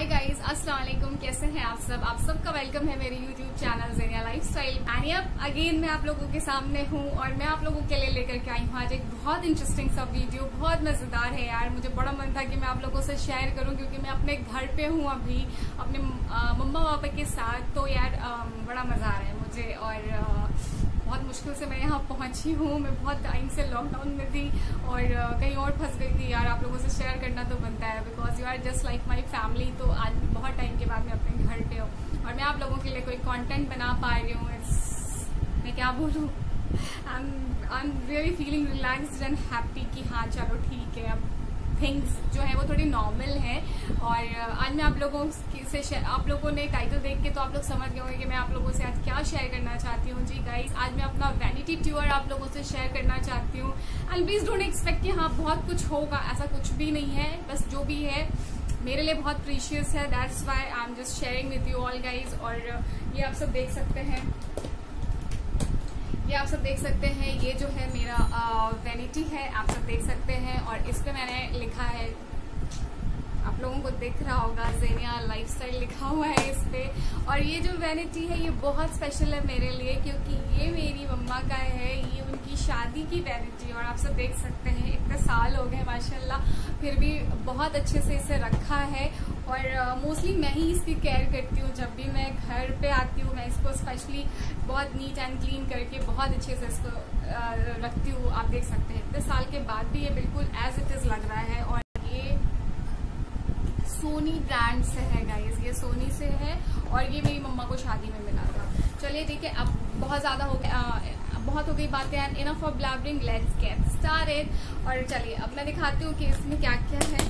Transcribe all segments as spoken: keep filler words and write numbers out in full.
Hi guys, अस्सलाम वालेकुम। कैसे हैं आप सब? आप सबका वेलकम है मेरे YouTube channel Zenia lifestyle. And अब अगेन मैं आप लोगों के सामने हूँ और मैं आप लोगों के लिए लेकर के आई हूँ आज एक बहुत इंटरेस्टिंग सा वीडियो। बहुत मजेदार है यार। मुझे बड़ा मन था कि मैं आप लोगों से शेयर करूँ क्योंकि मैं अपने घर पे हूँ अभी अपने मम्मा पापा के साथ। तो यार बड़ा मजा आ रहा है मुझे और बहुत मुश्किल से मैं यहाँ पहुंची हूँ। मैं बहुत टाइम से लॉकडाउन में थी और कहीं और फंस गई थी यार। आप लोगों से शेयर करना तो बनता है because you are just like my family. तो आज बहुत टाइम के बाद मैं अपने घर पे हूँ और मैं आप लोगों के लिए कोई कंटेंट बना पा रही हूँ। मैं क्या बोलूँ, I am really feeling relaxed and happy कि हाँ चलो ठीक है, अब थिंग्स जो है वो थोड़ी नॉर्मल है। और आज मैं आप लोगों से आप लोगों ने टाइटल देख के तो आप लोग समझ गए होंगे कि मैं आप लोगों से आज क्या शेयर करना चाहती हूँ। जी गाइस, आज मैं अपना वैनिटी टूर आप लोगों से शेयर करना चाहती हूँ। एंड प्लीज डोंट एक्सपेक्ट कि हाँ बहुत कुछ होगा, ऐसा कुछ भी नहीं है। बस जो भी है मेरे लिए बहुत प्रीशियस है, that's why I am just sharing with you all guys. और ये आप सब देख सकते हैं, ये आप सब देख सकते हैं, ये जो है मेरा वैनिटी है, आप सब देख सकते हैं। और इस पे मैंने लिखा है, आप लोगों को दिख रहा होगा, ज़ेनिया लाइफस्टाइल लिखा हुआ है इस पे। और ये जो वैनिटी है ये बहुत स्पेशल है मेरे लिए क्योंकि ये मेरी मम्मा का है, ये उनकी शादी की वैनिटी। और आप सब देख सकते हैं इतने साल हो गए माशाल्लाह, फिर भी बहुत अच्छे से इसे रखा है। और मोस्टली uh, मैं ही इसकी केयर करती हूँ। जब भी मैं घर पे आती हूँ मैं इसको स्पेशली बहुत नीट एंड क्लीन करके बहुत अच्छे से इसको uh, रखती हूँ। आप देख सकते हैं इतने साल के बाद भी ये बिल्कुल एज इट इज लग रहा है। और ये सोनी ब्रांड से है गाइस, ये सोनी से है और ये मेरी मम्मा को शादी में मिला था। चलिए ठीक है, अब बहुत ज्यादा हो गया, बहुत हो गई बातें and enough of blabbering, let's get started. और चलिए अब मैं दिखाती हूँ कि इसमें क्या क्या है।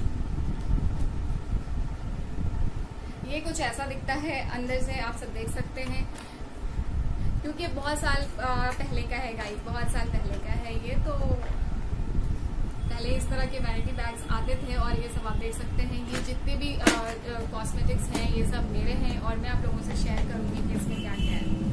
ये कुछ ऐसा दिखता है अंदर से, आप सब देख सकते हैं क्योंकि बहुत साल पहले का है गाइस, बहुत साल पहले का है ये। तो पहले इस तरह के वैनिटी बैग्स आते थे और ये सब आप देख सकते हैं। ये जितने भी कॉस्मेटिक्स हैं ये सब मेरे हैं और मैं आप लोगों से शेयर करूंगी कि इसमें क्या क्या है।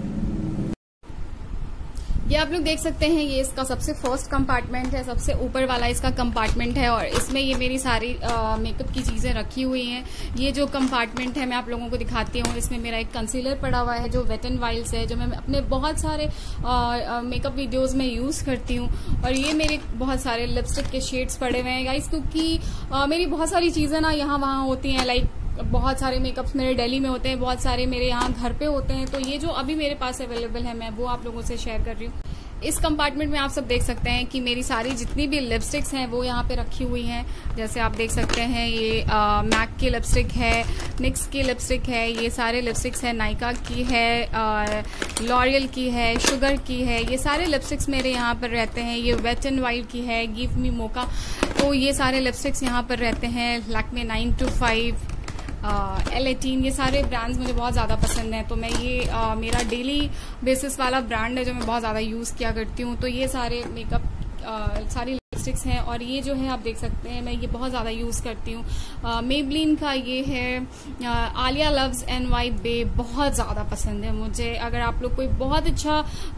ये आप लोग देख सकते हैं, ये इसका सबसे फर्स्ट कंपार्टमेंट है, सबसे ऊपर वाला इसका कंपार्टमेंट है और इसमें ये मेरी सारी मेकअप की चीजें रखी हुई हैं। ये जो कंपार्टमेंट है मैं आप लोगों को दिखाती हूँ। इसमें मेरा एक कंसीलर पड़ा हुआ है जो वेट एंड वाइल्ड है, जो मैं अपने बहुत सारे मेकअप वीडियोज में यूज करती हूँ। और ये मेरे बहुत सारे लिपस्टिक के शेड्स पड़े हुए हैं गाइस क्योंकि मेरी बहुत सारी चीजें ना यहाँ वहाँ होती हैं। लाइक बहुत सारे मेकअप्स मेरे दिल्ली में होते हैं, बहुत सारे मेरे यहाँ घर पे होते हैं। तो ये जो अभी मेरे पास अवेलेबल है मैं वो आप लोगों से शेयर कर रही हूँ। इस कंपार्टमेंट में आप सब देख सकते हैं कि मेरी सारी जितनी भी लिपस्टिक्स हैं वो यहाँ पे रखी हुई हैं। जैसे आप देख सकते हैं ये मैक की लिपस्टिक है, निक्स की लिपस्टिक है, ये सारे लिपस्टिक्स है, नायका की है, लॉरियल की है, शुगर की है। ये सारे लिपस्टिक्स मेरे यहाँ पर रहते हैं। ये वेट एंड वाइल्ड की है, गिव मी मोका। तो ये सारे लिपस्टिक्स यहाँ पर रहते हैं। Lakme nine two five, L eighteen, ये सारे ब्रांड्स मुझे बहुत ज़्यादा पसंद हैं। तो मैं ये आ, मेरा डेली बेसिस वाला ब्रांड है जो मैं बहुत ज़्यादा यूज़ किया करती हूँ। तो ये सारे मेकअप सारी लिपस्टिक्स हैं। और ये जो है आप देख सकते हैं मैं ये बहुत ज़्यादा यूज़ करती हूँ। मेबलिन का ये है Alia loves N Y bae, बहुत ज़्यादा पसंद है मुझे। अगर आप लोग कोई बहुत अच्छा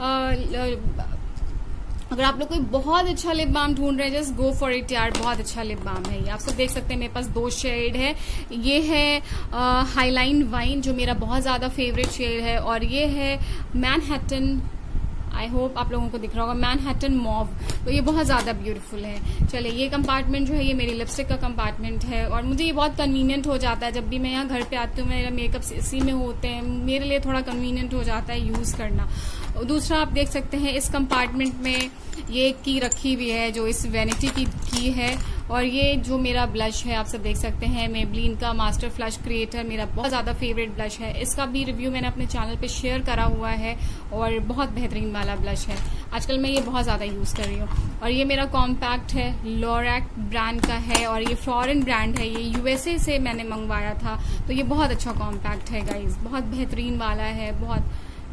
आ, अगर आप लोग कोई बहुत अच्छा लिप बाम ढूंढ रहे हैं जस्ट गो फॉर इट यार, बहुत अच्छा लिप बाम है ये। आप सब देख सकते हैं मेरे पास दो शेड है। ये है हाईलाइन वाइन जो मेरा बहुत ज्यादा फेवरेट शेड है और ये है मैनहट्टन, आई होप आप लोगों को दिख रहा होगा, मैनहट्टन मॉव। तो ये बहुत ज्यादा ब्यूटीफुल है। चलिए ये कंपार्टमेंट जो है ये मेरी लिपस्टिक का कंपार्टमेंट है और मुझे ये बहुत कन्वीनियंट हो जाता है। जब भी मैं यहाँ घर पे आती हूँ मेरा मेकअप इसी में होते हैं, मेरे लिए थोड़ा कन्वीनियंट हो जाता है यूज करना। दूसरा आप देख सकते हैं इस कंपार्टमेंट में ये की रखी हुई है जो इस वैनिटी की की है। और ये जो मेरा ब्लश है आप सब देख सकते हैं, मेबलिन का मास्टर फ्लश क्रिएटर, मेरा बहुत ज्यादा फेवरेट ब्लश है। इसका भी रिव्यू मैंने अपने चैनल पे शेयर करा हुआ है और बहुत बेहतरीन वाला ब्लश है। आजकल मैं ये बहुत ज्यादा यूज कर रही हूँ। और ये मेरा कॉम्पैक्ट है, लोरैक ब्रांड का है और ये फॉरेन ब्रांड है, ये यूएसए से मैंने मंगवाया था। तो ये बहुत अच्छा कॉम्पैक्ट है गाइज, बहुत बेहतरीन वाला है, बहुत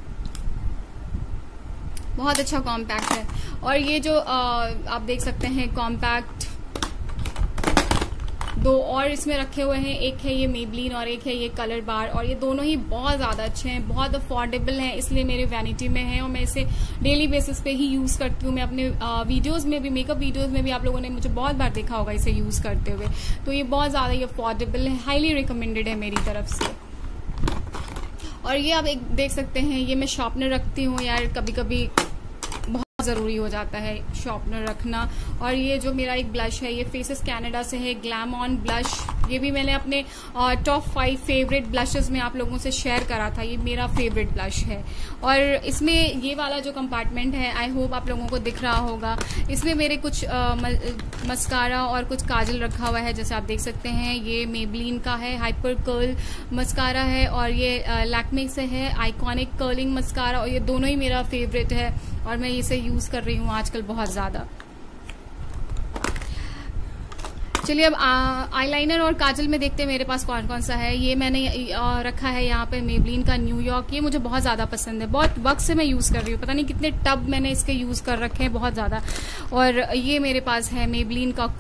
बहुत अच्छा कॉम्पैक्ट है। और ये जो आ, आप देख सकते हैं कॉम्पैक्ट दो और इसमें रखे हुए हैं, एक है ये मेबलिन और एक है ये कलर बार, और ये दोनों ही बहुत ज़्यादा अच्छे हैं, बहुत अफोर्डेबल हैं, इसलिए मेरे वैनिटी में है और मैं इसे डेली बेसिस पे ही यूज़ करती हूँ। मैं अपने वीडियोज़ में भी, मेकअप वीडियोज़ में भी आप लोगों ने मुझे बहुत बार देखा होगा इसे यूज़ करते हुए। तो ये बहुत ज़्यादा ही अफोर्डेबल है, हाईली रिकमेंडेड है मेरी तरफ से। और ये आप एक देख सकते हैं, ये मैं शार्पनर रखती हूँ यार, कभी कभी बहुत ज़रूरी हो जाता है शार्पनर रखना। और ये जो मेरा एक ब्लश है, ये फेसेस कनाडा से है, ग्लैम ऑन ब्लश। ये भी मैंने अपने टॉप फाइव फेवरेट ब्लशेस में आप लोगों से शेयर करा था, ये मेरा फेवरेट ब्लश है। और इसमें ये वाला जो कंपार्टमेंट है, आई होप आप लोगों को दिख रहा होगा, इसमें मेरे कुछ आ, मस्कारा और कुछ काजल रखा हुआ है, जैसे आप देख सकते हैं। ये मेबलिन का है, हाइपर कर्ल मस्कारा है, और ये लैक्मे से है, आइकॉनिक कर्लिंग मस्कारा, और ये दोनों ही मेरा फेवरेट है और मैं इसे यूज़ कर रही हूँ आजकल बहुत ज़्यादा। चलिए अब आईलाइनर और काजल में देखते हैं मेरे पास कौन कौन सा है। ये मैंने आ, रखा है यहाँ पे मेबलिन का न्यूयॉर्क, ये मुझे बहुत ज़्यादा पसंद है, बहुत वक्त से मैं यूज़ कर रही हूँ, पता नहीं कितने टब मैंने इसके यूज़ कर रखे हैं, बहुत ज़्यादा। और ये मेरे पास है मेबलिन का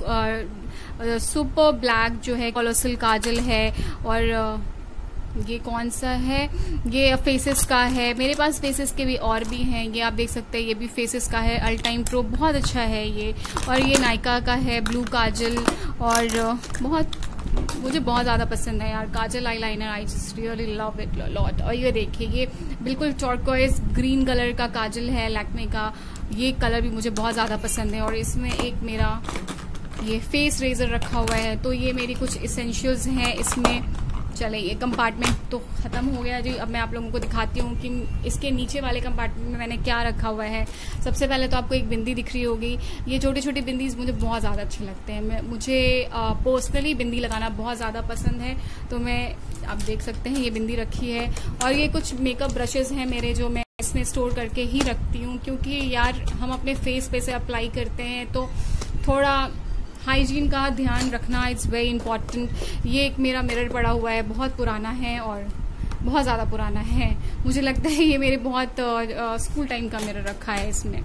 सुपर ब्लैक जो है कोलोसल काजल है, और ये कौन सा है, ये फेसेस का है। मेरे पास फेसेस के भी और भी हैं, ये आप देख सकते हैं, ये भी फेसेस का है, अल टाइम प्रो, बहुत अच्छा है ये। और ये नायका का है ब्लू काजल, और बहुत मुझे बहुत ज़्यादा पसंद है यार kajal eyeliner, I just really love it lot. और ये देखिए, ये बिल्कुल टर्कोइज ग्रीन कलर का काजल है लैक्मे का, ये कलर भी मुझे बहुत ज़्यादा पसंद है। और इसमें एक मेरा ये फेस रेजर रखा हुआ है, तो ये मेरी कुछ इसेंशियल्स हैं इसमें। चले, ये कंपार्टमेंट तो ख़त्म हो गया जी। अब मैं आप लोगों को दिखाती हूँ कि इसके नीचे वाले कंपार्टमेंट में मैंने क्या रखा हुआ है। सबसे पहले तो आपको एक बिंदी दिख रही होगी, ये छोटी छोटी बिंदीज मुझे बहुत ज़्यादा अच्छे लगते हैं। मैं मुझे पर्सनली बिंदी लगाना बहुत ज़्यादा पसंद है, तो मैं आप देख सकते हैं ये बिंदी रखी है। और ये कुछ मेकअप ब्रशेज़ हैं मेरे, जो मैं इसमें स्टोर करके ही रखती हूँ, क्योंकि यार हम अपने फेस पे से अप्लाई करते हैं तो थोड़ा हाइजीन का ध्यान रखना इट्स वेरी इंपॉर्टेंट। ये एक मेरा मिरर पड़ा हुआ है, बहुत पुराना है और बहुत ज़्यादा पुराना है, मुझे लगता है ये मेरे बहुत स्कूल टाइम का मिरर रखा है इसमें।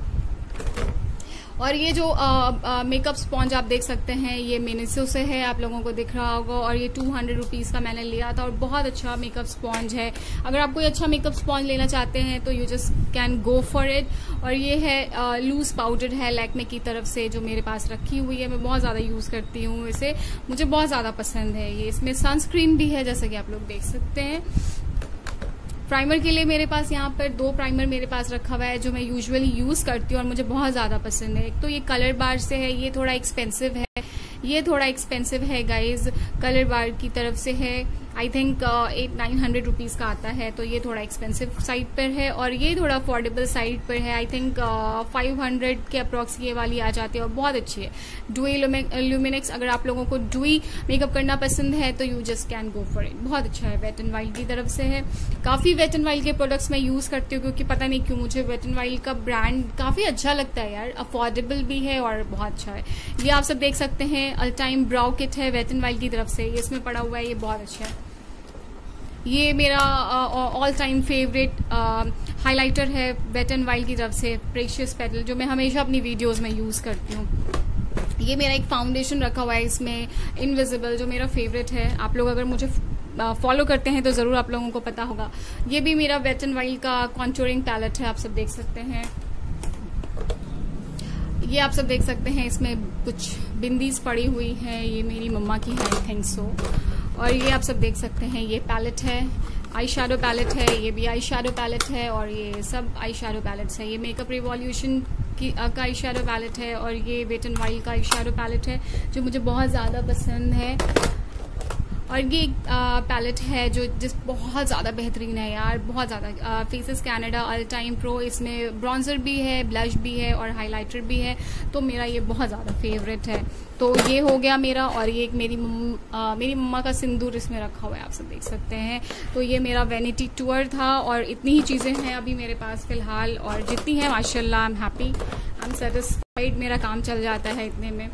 और ये जो मेकअप स्पॉन्ज आप देख सकते हैं, ये मिनिसो से है, आप लोगों को दिख रहा होगा, और ये टू हंड्रेड रुपीज़ का मैंने लिया था और बहुत अच्छा मेकअप स्पॉन्ज है। अगर आप कोई अच्छा मेकअप स्पॉन्ज लेना चाहते हैं तो you just can go for it. और ये है लूज पाउडर है लैक्मे की तरफ से, जो मेरे पास रखी हुई है, मैं बहुत ज़्यादा यूज़ करती हूँ इसे, मुझे बहुत ज़्यादा पसंद है ये। इसमें सनस्क्रीन भी है, जैसा कि आप लोग देख सकते हैं। प्राइमर के लिए मेरे पास यहाँ पर दो प्राइमर मेरे पास रखा हुआ है, जो मैं यूजुअली यूज़ करती हूँ और मुझे बहुत ज़्यादा पसंद है। एक तो ये कलर बार से है, ये थोड़ा एक्सपेंसिव है, ये थोड़ा एक्सपेंसिव है गाइज, कलर बार की तरफ से है, I think eight nine hundred rupees का आता है, तो ये थोड़ा एक्सपेंसिव साइड पर है। और ये थोड़ा अफोर्डेबल साइड पर है, आई थिंक फाइव हंड्रेड के अप्रॉक्स ये वाली आ जाती है और बहुत अच्छी है। डुई ल्यूमिनेक्स, अगर आप लोगों को डुई मेकअप करना पसंद है तो you just can go for it, बहुत अच्छा है। वेट एंड वाइल्ड की तरफ से है, काफ़ी वेट एंड वाइल्ड के प्रोडक्ट्स मैं यूज़ करती हूँ, क्योंकि पता नहीं क्यों मुझे वेट एंड वाइल्ड का ब्रांड काफ़ी अच्छा लगता है यार, अफोर्डेबल भी है और बहुत अच्छा है। ये आप सब देख सकते हैं, अल टाइम ब्राउ किट है वेट एंड वाइल्ड की तरफ से, ये इसमें पड़ा हुआ है, ये बहुत अच्छा है। ये मेरा ऑल टाइम फेवरेट हाइलाइटर है वेट एंड वाइल्ड की तरफ से, प्रेशियस पेटल, जो मैं हमेशा अपनी वीडियोस में यूज़ करती हूँ। ये मेरा एक फाउंडेशन रखा हुआ है इसमें, इनविजिबल, जो मेरा फेवरेट है। आप लोग अगर मुझे फॉलो करते हैं तो ज़रूर आप लोगों को पता होगा। ये भी मेरा वेट एंड वाइल्ड का कॉन्टूरिंग पैलेट है, आप सब देख सकते हैं। ये आप सब देख सकते हैं, इसमें कुछ बिंदीज पड़ी हुई हैं, ये मेरी मम्मा की है, आई थिंक सो। और ये आप सब देख सकते हैं, ये पैलेट है, आई शैडो पैलेट है, ये भी आई शैडो पैलेट है, और ये सब आई शैडो पैलेट्स है। ये मेकअप रिवॉल्यूशन की का आई शैडो पैलेट है, और ये वेट एंड वाइल्ड का आई शैडो पैलेट है, जो मुझे बहुत ज़्यादा पसंद है। और ये एक पैलेट है जो जिस बहुत ज़्यादा बेहतरीन है यार, बहुत ज़्यादा। Faces Canada all time pro, इसमें ब्रॉन्जर भी है, ब्लश भी है और हाइलाइटर भी है, तो मेरा ये बहुत ज़्यादा फेवरेट है। तो ये हो गया मेरा। और ये एक मेरी आ, मेरी मम्मा का सिंदूर इसमें रखा हुआ है, आप सब देख सकते हैं। तो ये मेरा वैनिटी टूर था, और इतनी ही चीज़ें हैं अभी मेरे पास फ़िलहाल, और जितनी है माशाल्लाह I am happy, I am satisfied, मेरा काम चल जाता है इतने में।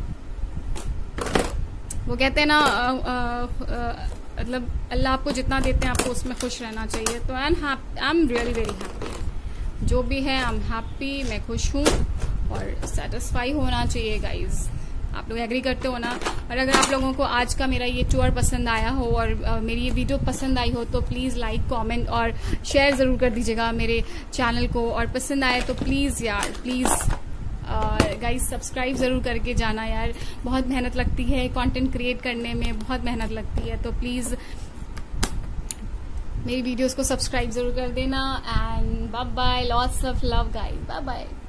वो कहते हैं ना, मतलब अल्लाह आपको जितना देते हैं आपको उसमें खुश रहना चाहिए। तो I am I am really very happy, जो भी है आई एम हैप्पी, मैं खुश हूँ और सेटिस्फाई होना चाहिए गाइज। आप लोग एग्री करते हो ना? और अगर आप लोगों को आज का मेरा ये टूर पसंद आया हो और uh, मेरी ये वीडियो पसंद आई हो तो प्लीज़ लाइक, कमेंट और शेयर ज़रूर कर दीजिएगा मेरे चैनल को। और पसंद आए तो प्लीज़ यार प्लीज़ गाइस सब्सक्राइब ज़रूर करके जाना यार। बहुत मेहनत लगती है कंटेंट क्रिएट करने में, बहुत मेहनत लगती है, तो प्लीज़ मेरी वीडियोस को सब्सक्राइब ज़रूर कर देना। And bye bye, lots of love guys, bye bye.